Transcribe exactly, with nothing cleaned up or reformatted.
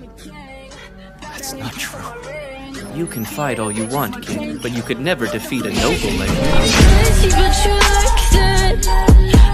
That's not true. You can fight all you want, kid, but you could never defeat a nobleman.